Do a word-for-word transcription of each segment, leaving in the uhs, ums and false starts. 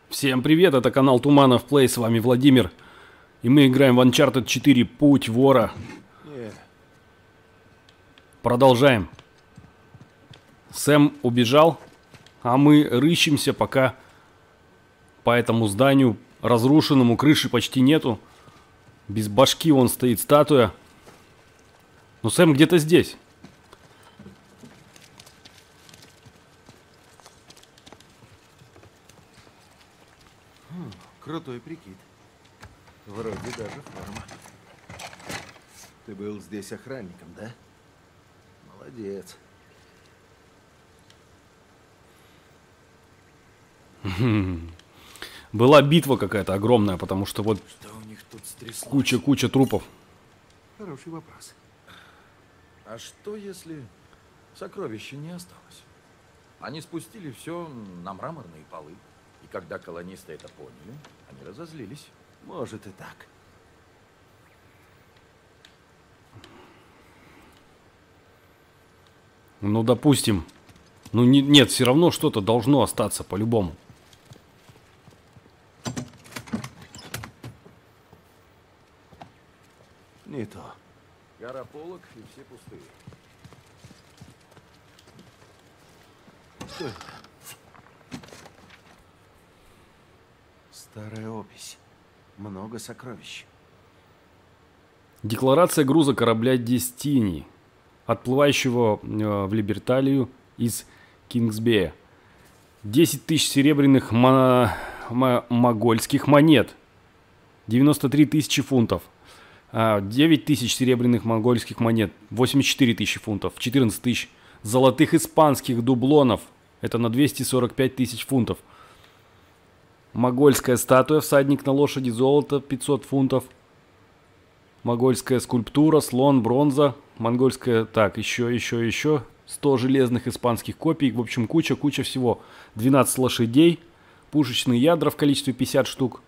Всем привет, это канал Туманов Плей, с вами Владимир. И мы играем в Uncharted четыре Путь вора. Yeah. Продолжаем. Сэм убежал, а мы рыщемся пока по этому зданию разрушенному, крыши почти нету. Без башки вон стоит статуя. Но Сэм где-то здесь. Хм, крутой прикид. Вроде даже форма. Ты был здесь охранником, да? Молодец. Была битва какая-то огромная, потому что вот Что у них тут стряслось? куча-куча трупов. Хороший вопрос. А что, если сокровища не осталось? Они спустили все на мраморные полы. И когда колонисты это поняли, они разозлились. Может и так. Ну, допустим. Ну, не, нет, все равно что-то должно остаться по-любому. Не то. Гора полок и все пустые. Что это? Старая опись. Много сокровищ. Декларация груза корабля Дестини, отплывающего э, в Либерталию из Кингсбея. десять тысяч серебряных мо- мо- могольских монет. девяносто три тысячи фунтов. А, девять тысяч серебряных монгольских монет. восемьдесят четыре тысячи фунтов. четырнадцать тысяч золотых испанских дублонов. Это на двести сорок пять тысяч фунтов. Могольская статуя, всадник на лошади, золото пятьсот фунтов. Могольская скульптура, слон, бронза. Монгольская, так, еще, еще, еще. сто железных испанских копий. В общем, куча-куча всего. двенадцать лошадей. Пушечные ядра в количестве пятьдесят штук.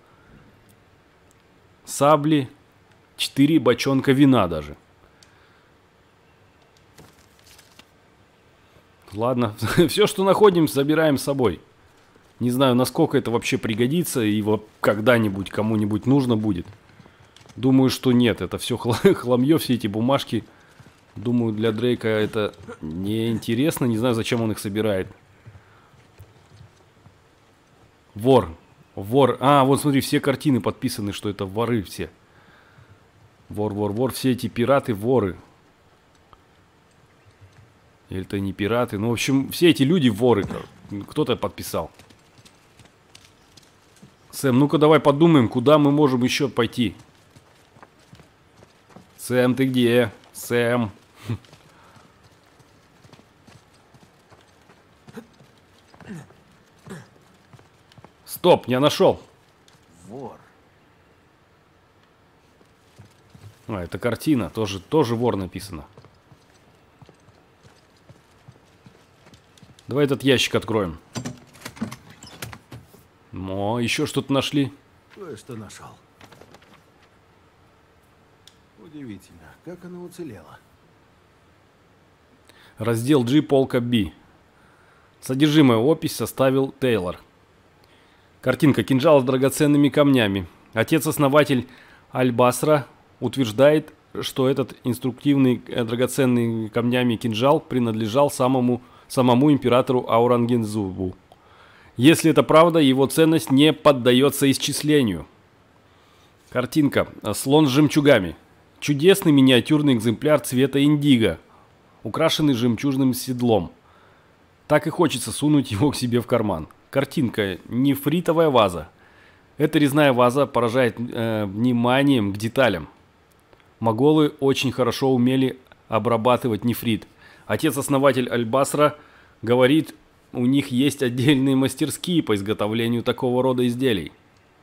Сабли. четыре бочонка вина даже. Ладно, все, что находим, забираем с собой. Не знаю, насколько это вообще пригодится и вот когда-нибудь кому-нибудь нужно будет. Думаю, что нет. Это все хламье, все эти бумажки. Думаю, для Дрейка это неинтересно. Не знаю, зачем он их собирает. Вор. Вор. А, вот смотри, все картины подписаны, что это воры все. Вор, вор, вор. Все эти пираты, воры. Или это не пираты. Ну, в общем, все эти люди воры. Кто-то подписал. Сэм, ну-ка давай подумаем, куда мы можем еще пойти. Сэм, ты где? Сэм. Стоп, я нашел. Вор. А, это картина. Тоже, тоже вор написано. Давай этот ящик откроем. О, еще что-то нашли. Кое-что нашел. Удивительно, как она уцелела. Раздел G, полка B. Содержимое опись составил Тейлор. Картинка. Кинжал с драгоценными камнями. Отец-основатель Аль-Басра утверждает, что этот инструктивный э, драгоценный камнями кинжал принадлежал самому, самому императору Аурангзебу. Если это правда, его ценность не поддается исчислению. Картинка. Слон с жемчугами. Чудесный миниатюрный экземпляр цвета индиго, украшенный жемчужным седлом. Так и хочется сунуть его к себе в карман. Картинка. Нефритовая ваза. Эта резная ваза поражает э, вниманием к деталям. Моголы очень хорошо умели обрабатывать нефрит. Отец-основатель Аль-Басра говорит, у них есть отдельные мастерские по изготовлению такого рода изделий.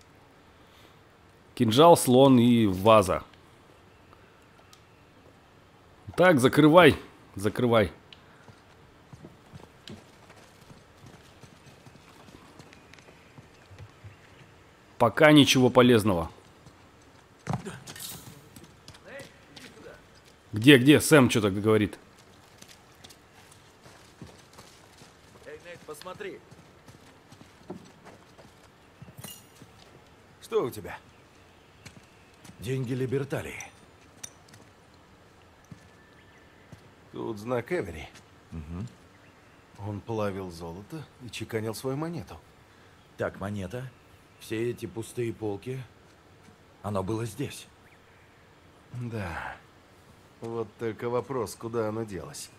Кинжал, слон и ваза. Так, закрывай. Закрывай. Пока ничего полезного. Где, где? Сэм что-то говорит. Эй, Нейт, посмотри. Что у тебя? Деньги Либерталии. Тут знак Эвери. Угу. Он плавил золото и чеканил свою монету. Так, монета. Все эти пустые полки. Оно было здесь. Да. Вот только вопрос, куда оно делось.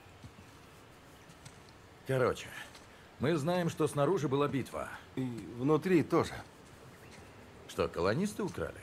Короче, мы знаем, что снаружи была битва. И внутри тоже. Что, колонисты украли?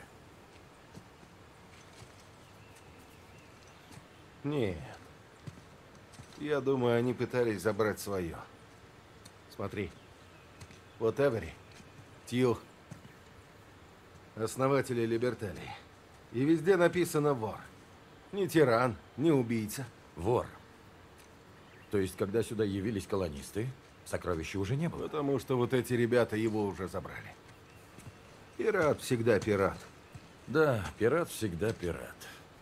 Нет. Я думаю, они пытались забрать свое. Смотри. Вот Эвери, Тью, основатели Либерталии. И везде написано вор. Не тиран, не убийца. Вор. То есть, когда сюда явились колонисты, сокровища уже не было? Потому что вот эти ребята его уже забрали. Пират всегда пират. Да, пират всегда пират.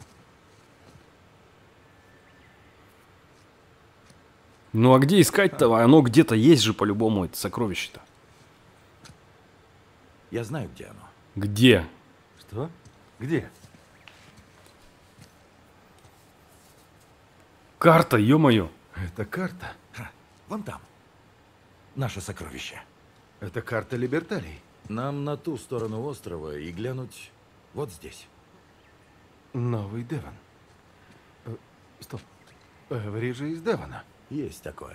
Ну а где искать-то? Оно где-то есть же по-любому, это сокровище-то. Я знаю, где оно. Где? Что? Где? Карта, ё-моё. Это карта. Ха, вон там. Наше сокровище. Это карта Либерталии. Нам на ту сторону острова и глянуть вот здесь. Новый Девон. Э, стоп. Эвери же из Девона. Есть такое.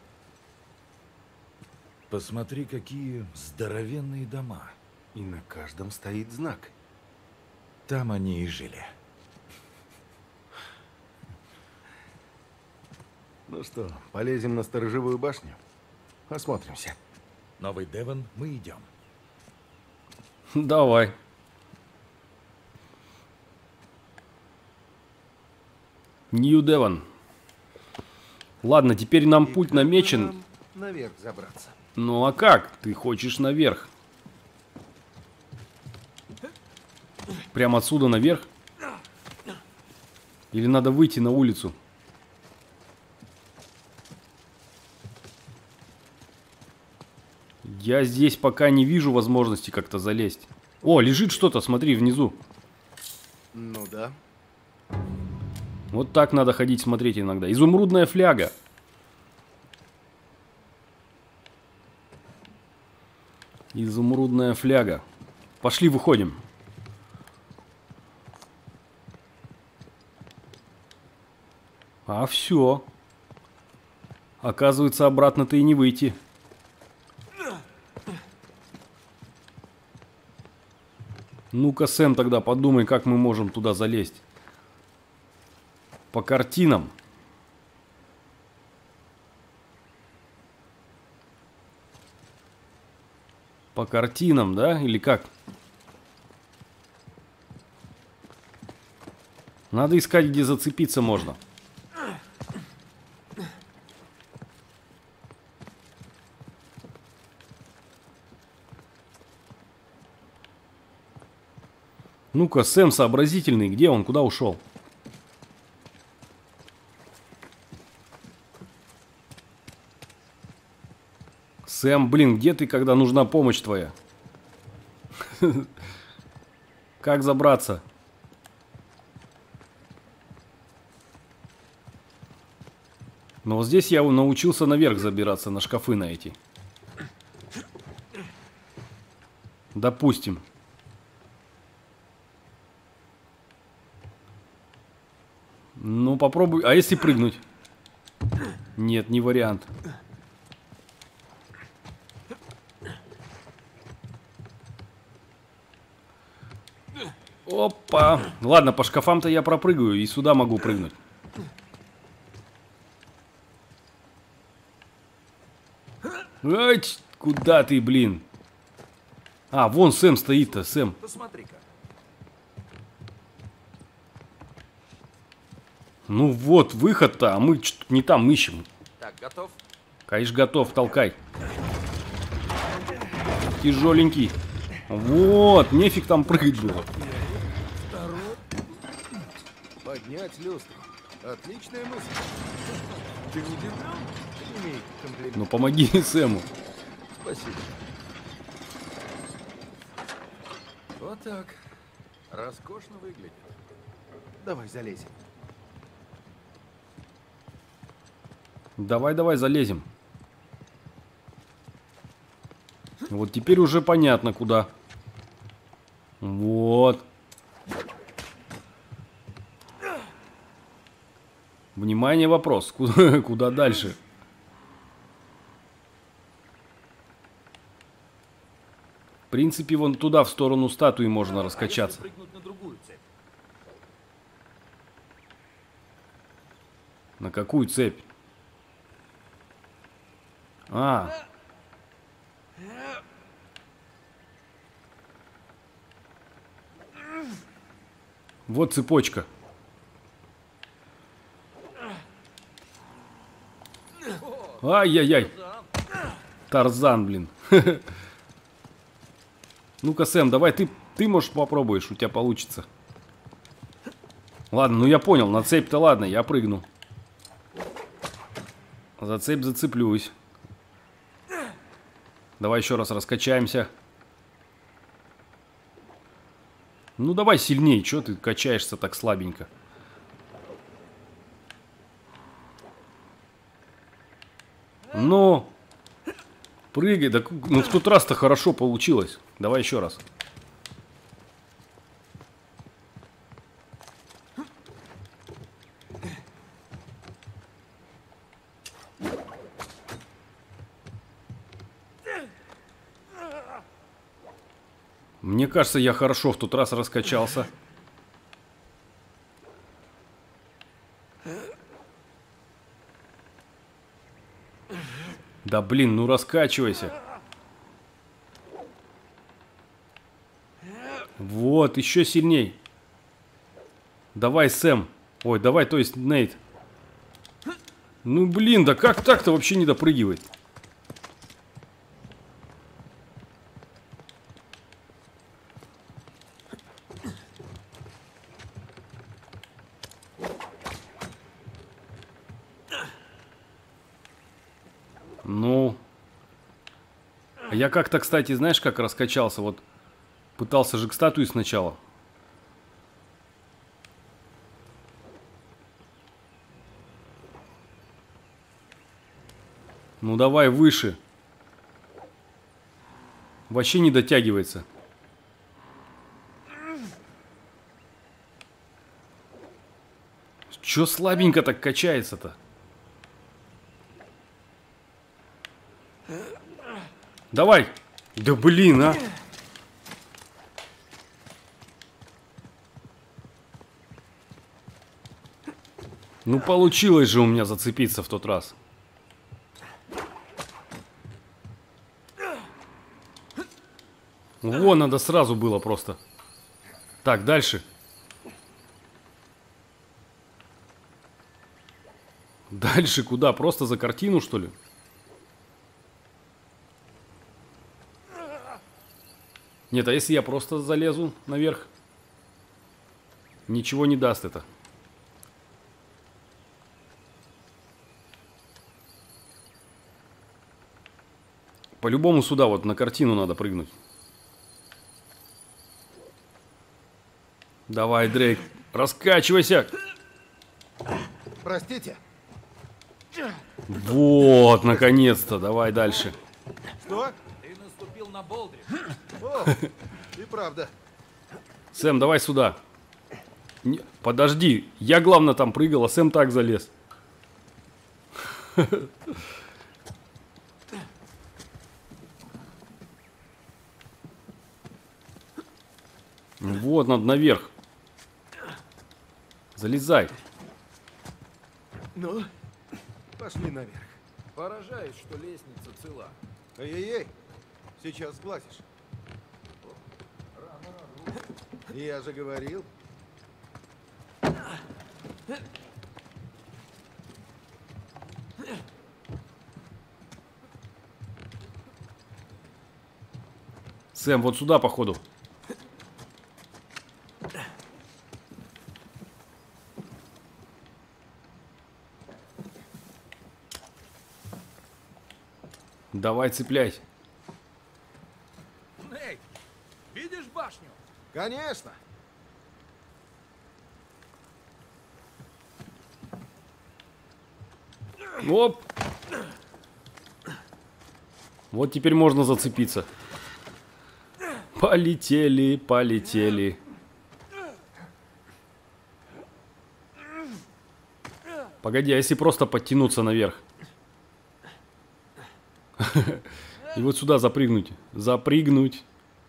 Посмотри, какие здоровенные дома. И на каждом стоит знак. Там они и жили. Ну что, полезем на сторожевую башню? Осмотримся. Новый Девон, мы идем. Давай. Нью-Девон. Ладно, теперь нам И путь как бы намечен. нам наверх забраться. Ну а как? Ты хочешь наверх? Прямо отсюда наверх? Или надо выйти на улицу? Я здесь пока не вижу возможности как-то залезть. О, лежит что-то, смотри, внизу. Ну да. Вот так надо ходить смотреть иногда. Изумрудная фляга. Изумрудная фляга. Пошли, выходим. А все. Оказывается, обратно-то и не выйти. Ну-ка, Сэм, тогда подумай, как мы можем туда залезть. По картинам. По картинам, да? Или как? Надо искать, где зацепиться можно. Ну-ка, Сэм сообразительный. Где он? Куда ушел? Сэм, блин, где ты, когда нужна помощь твоя? Как забраться? Но вот здесь я научился наверх забираться, на шкафы на эти. Допустим. Ну, попробуй. А если прыгнуть? Нет, не вариант. Опа. Ладно, по шкафам-то я пропрыгаю, и сюда могу прыгнуть. Ай, куда ты, блин? А, вон Сэм стоит-то, Сэм. Посмотри-ка. Ну вот, выход-то, а мы что-то не там ищем. Так, готов? Конечно, готов, толкай. Тяжеленький. Вот, нефиг там прыгать было. Поднять люстру. Отличная мысль. Ты не держал? Прими комплимент. Ну помоги Сэму. Спасибо. Так, роскошно выглядит. Давай залезем. Давай, давай, залезем. Вот теперь уже понятно, куда. Вот. Внимание, вопрос. Куда, куда дальше? В принципе, вон туда, в сторону статуи, можно раскачаться. А если прыгнуть на другую цепь? На какую цепь? А. Вот цепочка. Ай-яй-яй. Тарзан, блин. Ну-ка, Сэм, давай ты, ты, может, попробуешь, у тебя получится. Ладно, ну я понял, на цепь-то ладно, я прыгну. За цепь зацеплюсь. Давай еще раз раскачаемся. Ну давай сильнее, что ты качаешься так слабенько? Ну, прыгай, да, ну в тот раз-то хорошо получилось. Давай еще раз. Мне кажется, я хорошо в тот раз раскачался. Да блин, ну раскачивайся. Вот, еще сильней. Давай, Сэм. Ой, давай, то есть Нейт. Ну блин, да как так-то вообще не допрыгивает? Ну, а я как-то, кстати, знаешь, как раскачался? Вот пытался же к статуе сначала. Ну давай выше. Вообще не дотягивается. Чё слабенько так качается-то? Давай! Да блин, а! Ну получилось же у меня зацепиться в тот раз. Во, надо сразу было просто. Так, дальше. Дальше куда? Просто за картину, что ли? Нет, а если я просто залезу наверх? Ничего не даст это. По-любому сюда вот на картину надо прыгнуть. Давай, Дрейк, раскачивайся. Простите. Вот, наконец-то. Давай дальше. Что? Ты наступил на болдри. О, и правда. Сэм, давай сюда. Не, подожди, я, главное, там прыгал, а Сэм так залез. Вот, надо наверх. Залезай. Ну, пошли наверх. Поражаюсь, что лестница цела. Эй-эй-эй, сейчас сглазишь. Я же говорил. Сэм, вот сюда, походу. Давай, цепляй. Нейт, видишь башню? Конечно. Оп. Вот теперь можно зацепиться. Полетели, полетели. Погоди, а если просто подтянуться наверх? И вот сюда запрыгнуть. Запрыгнуть.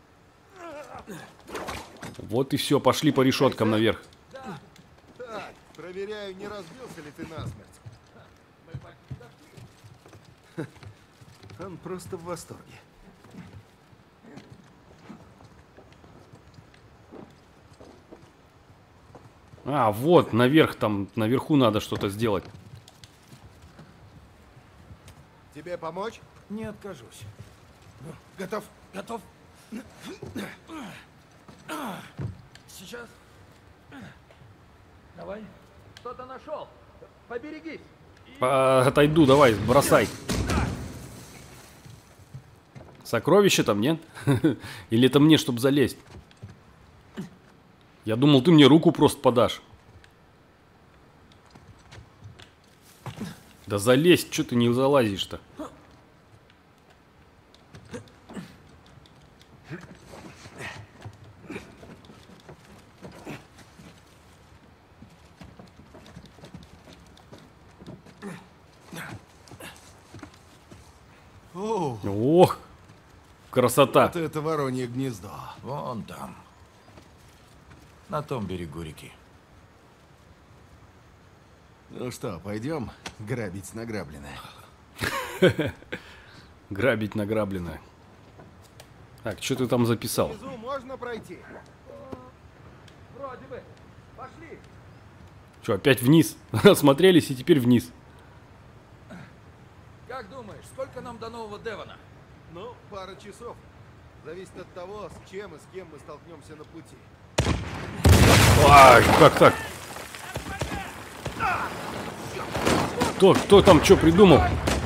Вот и все, пошли по решеткам наверх. Так, проверяю, не разбился ли ты насмерть. Он просто в восторге. А, вот, наверх там, наверху надо что-то сделать. Тебе помочь? Не откажусь. Готов? Готов? Сейчас. Давай. Что-то нашел. Поберегись. А, отойду, давай, бросай. Сокровище там, нет? Или это мне, чтобы залезть? Я думал, ты мне руку просто подашь. Да залезь, что ты не залазишь-то? О, Ох, красота. вот это воронье гнездо. Вон там. На том берегу реки. Ну что, пойдем грабить награбленное? Грабить награбленное. Так, что ты там записал? Внизу можно пройти? Вроде бы. Пошли. Что, опять вниз? Осмотрелись и теперь вниз. Как думаешь, сколько нам до нового Девона? Ну, пара часов. Зависит от того, с чем и с кем мы столкнемся на пути. Ай, как так? Кто, кто там что придумал?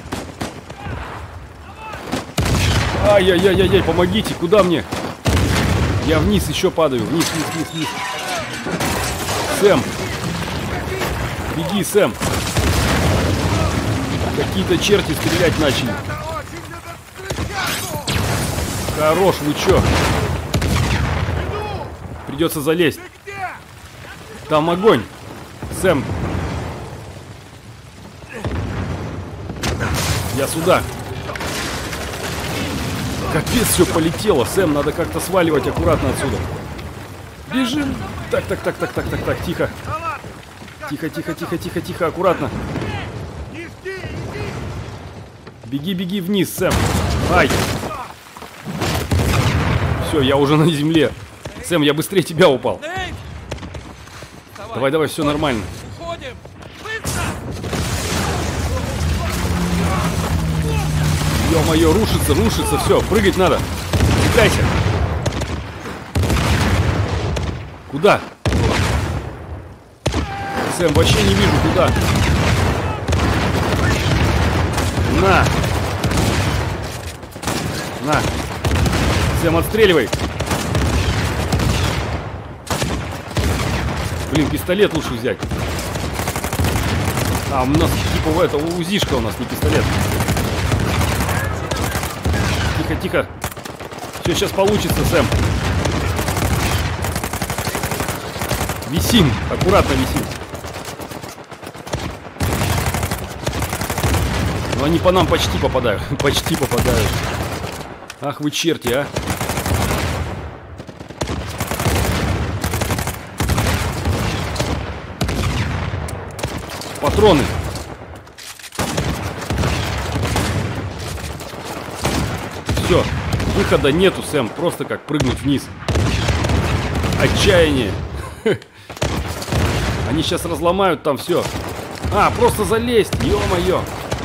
Ай-яй-яй-яй, помогите, куда мне? Я вниз еще падаю, вниз, вниз, вниз, вниз. Сэм! Беги, Сэм! Какие-то черти стрелять начали. Хорош, вы чё? Придется залезть. Там огонь. Сэм. Я сюда. Капец, все полетело. Сэм, надо как-то сваливать аккуратно отсюда. Бежим. Так, так, так, так, так, так, так, тихо. Тихо, тихо, тихо, тихо, тихо, аккуратно. Беги, беги вниз, Сэм. Ай. Все, я уже на земле. Сэм, я быстрее тебя упал. Давай, давай, все нормально. Уходим! Быстро! Ё-моё, рушится, рушится, все, прыгать надо. Кидайся. Куда? Сэм, вообще не вижу, куда. На. На. Сэм, отстреливай. Блин, пистолет лучше взять. А, у нас типа это УЗИшка у нас, не пистолет. Тихо, тихо. Все сейчас получится, Сэм. Висим, аккуратно висим. Но они по нам почти попадают. Почти попадают. Ах вы черти, а. Патроны. Все, выхода нету, Сэм. Просто как прыгнуть вниз. Отчаяние. Они сейчас разломают там все. А, просто залезть, ё-моё.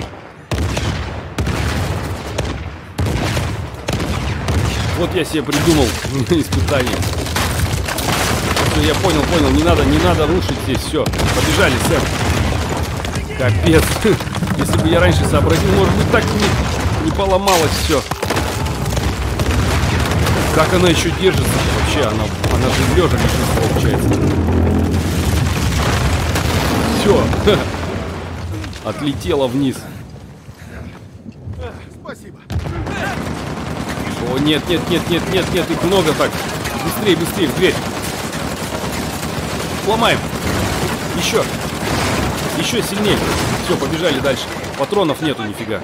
Вот я себе придумал испытание. Все, я понял, понял, не надо, не надо рушить здесь, все. Побежали, Сэм. Капец. Если бы я раньше сообразил, может быть, так не, не поломалось все. Как она еще держится вообще? Она, она же лежа лежит, получается. Все. Отлетела вниз. Спасибо. О, нет, нет, нет, нет, нет, нет, их много так. Быстрее, быстрее, в дверь. Ломаем. Еще. Еще сильнее. Все, побежали дальше. Патронов нету нифига.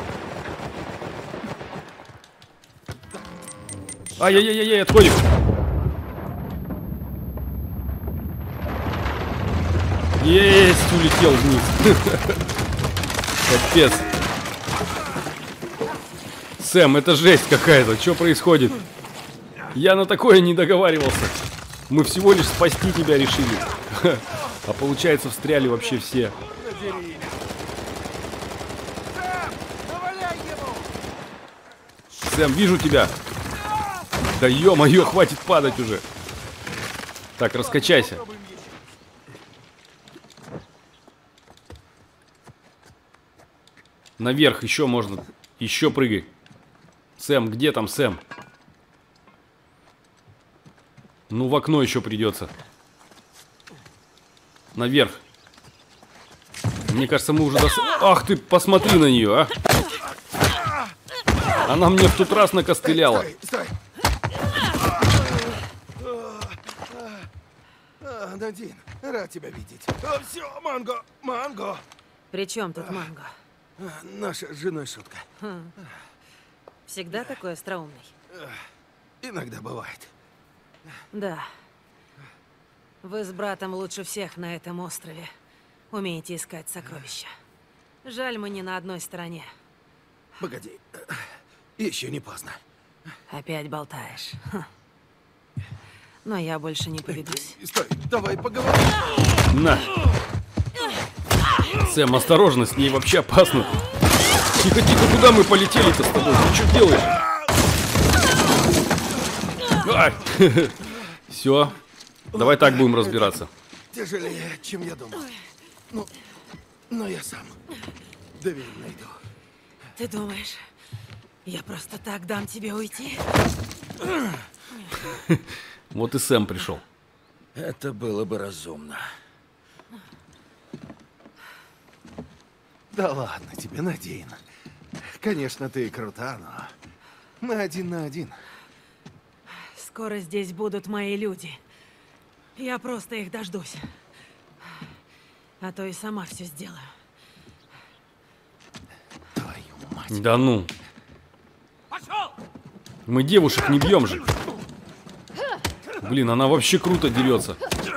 Ай-яй-яй-яй, отходим. Есть, улетел вниз. Капец. Сэм, это жесть какая-то. Что происходит? Я на такое не договаривался. Мы всего лишь спасти тебя решили. А получается, встряли вообще все. Сэм, вижу тебя. Да ё-моё, хватит падать уже. Так, раскачайся. Наверх еще можно. Еще прыгай. Сэм, где там Сэм? Ну, в окно еще придется. Наверх. Мне кажется, мы уже дос... Ах ты, посмотри на нее, а! Она мне в тот раз накостыляла. Стой, стой. А, Надин, рад тебя видеть. А, все, Манго, Манго. При чем тут Манго? А, наша с женой шутка. Хм. Всегда такой остроумный? Иногда бывает. Да. Вы с братом лучше всех на этом острове умеете искать сокровища. Жаль, мы не на одной стороне. Погоди, еще не поздно. Опять болтаешь. Хм. Но я больше не поведусь. Стой, давай поговорим. На. Сэм, осторожно, с ней вообще опасно. Тихо, тихо, куда мы полетели-то с тобой? Ты что делаешь? Все. Давай так будем разбираться. Тяжелее, чем я думал. Ну, но я сам. Дверь найду. Ты думаешь, я просто так дам тебе уйти? Вот и Сэм пришел. Это было бы разумно. Да ладно тебе, Надин. Конечно, ты крута, но мы один на один. Скоро здесь будут мои люди. Я просто их дождусь. А то и сама все сделаю. Твою мать. Да ну. Пошел! Мы девушек не бьем же. Блин, она вообще круто дерется.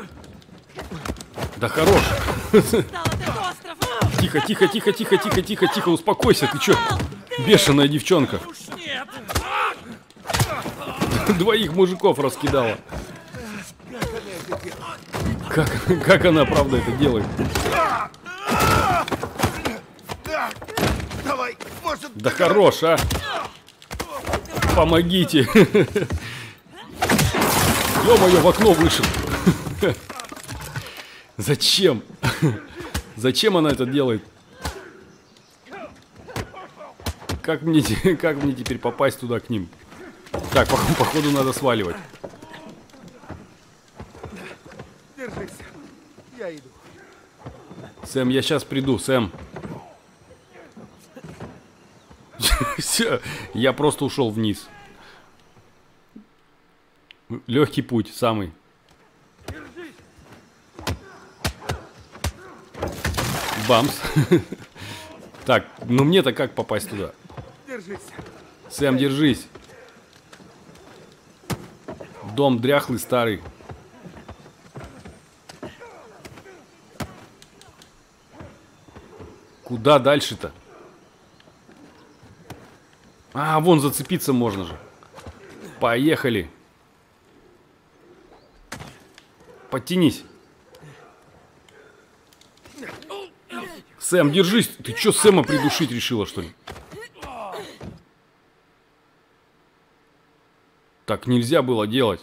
Да хорош. Тихо, тихо, тихо, тихо, тихо, тихо, тихо, успокойся. Ты чё? Бешеная девчонка. Уж нет! Двоих мужиков раскидала. Как, как она, правда, это делает? Давай, может... Да хорош, а! Помогите! Ё-моё, в окно вышел! Зачем? Зачем она это делает? Как мне, как мне теперь попасть туда к ним? Так, по, походу надо сваливать. Держись, я иду. Сэм, я сейчас приду, Сэм. Все, я просто ушел вниз. Легкий путь, самый. Бамс. Так, ну мне-то как попасть туда? Держись. Сэм, держись. Дом дряхлый, старый. Куда дальше-то? А, вон зацепиться можно же. Поехали. Подтянись. Сэм, держись. Ты что, Сэма придушить решила, что ли? Так нельзя было делать.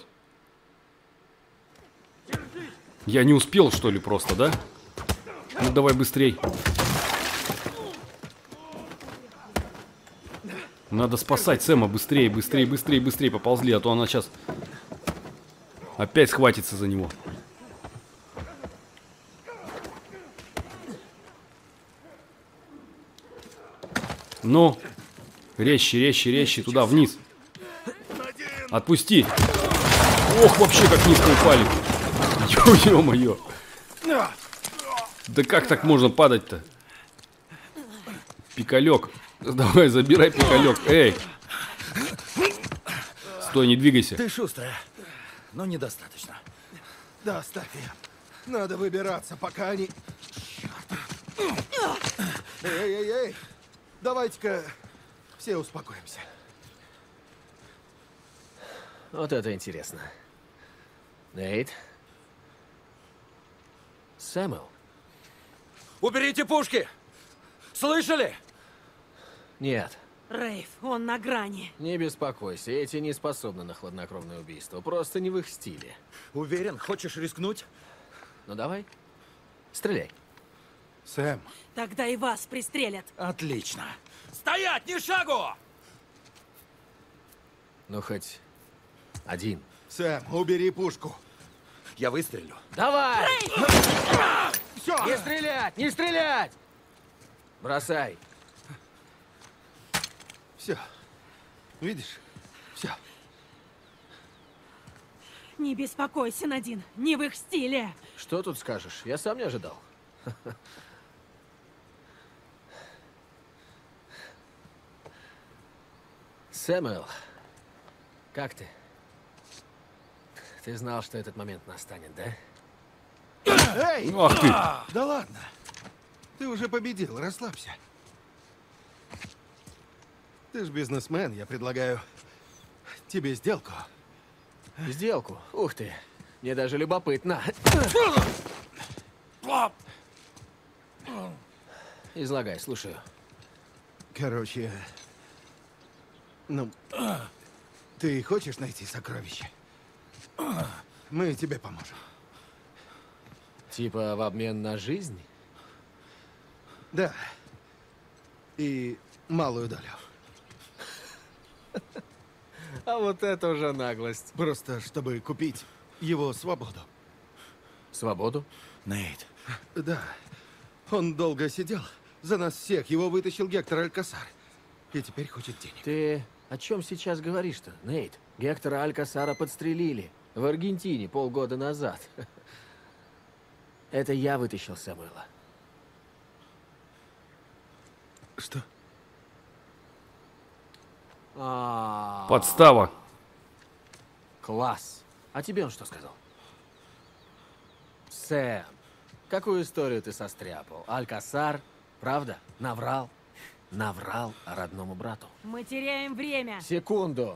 Я не успел, что ли, просто, да? Ну, давай быстрей. Надо спасать Сэма быстрее, быстрее, быстрее, быстрее поползли, а то она сейчас опять схватится за него. Ну, резче, резче, резче, туда, вниз. Отпусти. Ох, вообще как низко упали. Ё-моё. Да как так можно падать-то? Пикалек. Давай, забирай пикалек. Эй. Стой, не двигайся. Ты шустрая, но недостаточно. Да, оставь ее. Надо выбираться, пока они... Эй-эй-эй! Давайте-ка все успокоимся. Вот это интересно. Нейт? Сэмюэл? Уберите пушки! Слышали? Нет. Рейв, он на грани. Не беспокойся, эти не способны на хладнокровное убийство. Просто не в их стиле. Уверен, хочешь рискнуть? Ну давай, стреляй. Сэм, Тогда и вас пристрелят. Отлично. Стоять, ни шагу! Ну хоть один. Сэм, убери пушку. Я выстрелю. Давай! Все! Не стрелять! Не стрелять! Бросай. Все. Видишь? Все. Не беспокойся, Надин, не в их стиле. Что тут скажешь? Я сам не ожидал. Сэмюэл, как ты? Ты знал, что этот момент настанет, да? Эй! Ах ты. Да ладно. Ты уже победил, расслабься. Ты ж бизнесмен, я предлагаю тебе сделку. Сделку? Ух ты. Мне даже любопытно. Излагай, слушаю. Короче, ну, ты хочешь найти сокровище? Мы тебе поможем. Типа в обмен на жизнь? Да. И малую долю. А вот это уже наглость. Просто чтобы купить его свободу. Свободу? Нейт, Да. Он долго сидел. За нас всех его вытащил Гектор Алькасар. И теперь хочет денег. Ты о чем сейчас говоришь-то, Нейт? Гектора Алькасара подстрелили в Аргентине полгода назад. Это я вытащил Сэмюэла. Что? А, Подстава. класс. А тебе он что сказал? Сэм, какую историю ты состряпал? Алькасар, правда? Наврал? Наврал родному брату. Мы теряем время. Секунду.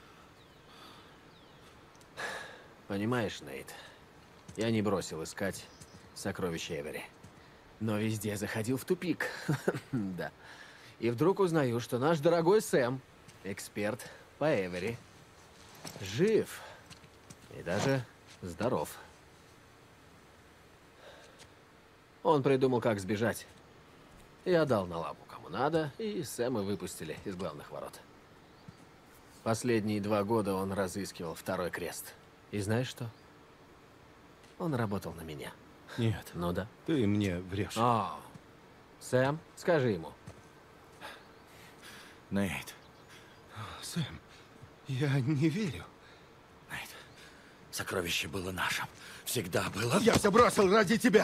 Понимаешь, Нейт, я не бросил искать сокровища Эвери. Но везде заходил в тупик. Да. И вдруг узнаю, что наш дорогой Сэм, эксперт по Эвери, жив. И даже здоров. Он придумал, как сбежать. Я дал на лапу кому надо, и Сэма выпустили из главных ворот. Последние два года он разыскивал второй крест. И знаешь что? Он работал на меня. Нет, Ну да. ты мне врешь. О, Сэм, скажи ему. Нейт, Сэм, я не верю. Нейт, сокровище было нашим. Всегда было. Я все бросил ради тебя.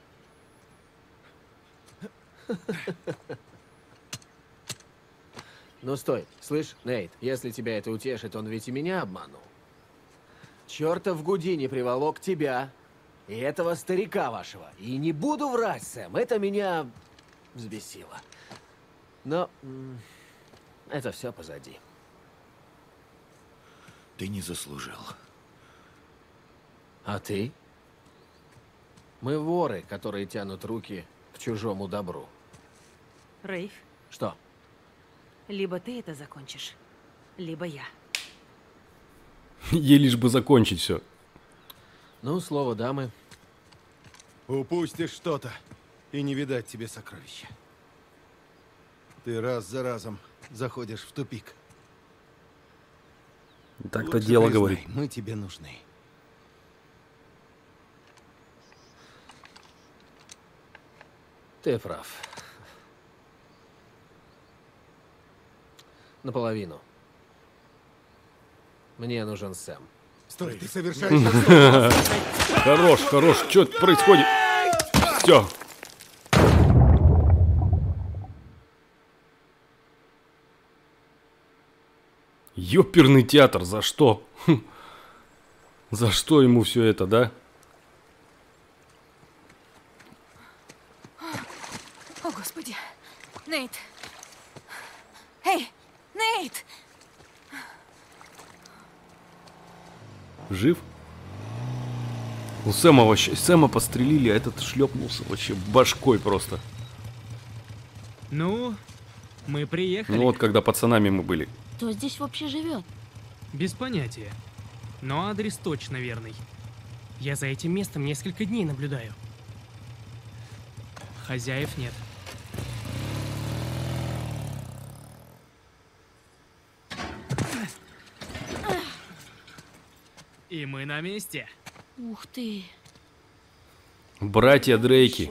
Ну стой, слышь, Нейт, если тебя это утешит, он ведь и меня обманул. Чертов Гудини приволок тебя и этого старика вашего. И не буду врать, Сэм, это меня взбесило. Но м, это все позади. Ты не заслужил. А ты? Мы воры, которые тянут руки к чужому добру. Рейв, Что? либо ты это закончишь, либо я. Ей лишь бы закончить все. Ну, слово дамы. Упустишь что-то, и не видать тебе сокровища. Ты раз за разом заходишь в тупик. Так-то Лучше дело, признай, говорит. мы тебе нужны. Ты прав. Наполовину. Мне нужен Сэм. Стой, ты совершаешь... Хорош, хорош, что происходит? Все. Ёперный театр, за что? Хм. За что ему все это, да? О, Господи. Нейт. Эй, Нейт! Жив? У Сэма вообще... Сэма подстрелили, а этот шлепнулся вообще башкой просто. Ну, мы приехали. Ну вот, когда пацанами мы были. Кто здесь вообще живет? Без понятия. Но адрес точно верный. Я за этим местом несколько дней наблюдаю. Хозяев нет. И мы на месте. Ух ты. Братья Дрейки.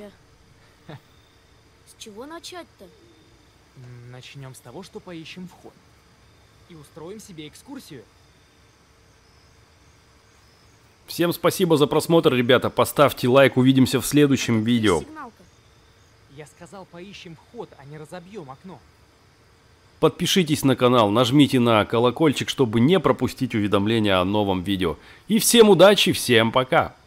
С чего начать-то? М, Начнем с того, что поищем вход. И устроим себе экскурсию. Всем спасибо за просмотр, ребята. Поставьте лайк, увидимся в следующем видео. Сигналка. Я сказал, поищем вход, а не разобьем окно. Подпишитесь на канал, нажмите на колокольчик, чтобы не пропустить уведомления о новом видео. И всем удачи, всем пока!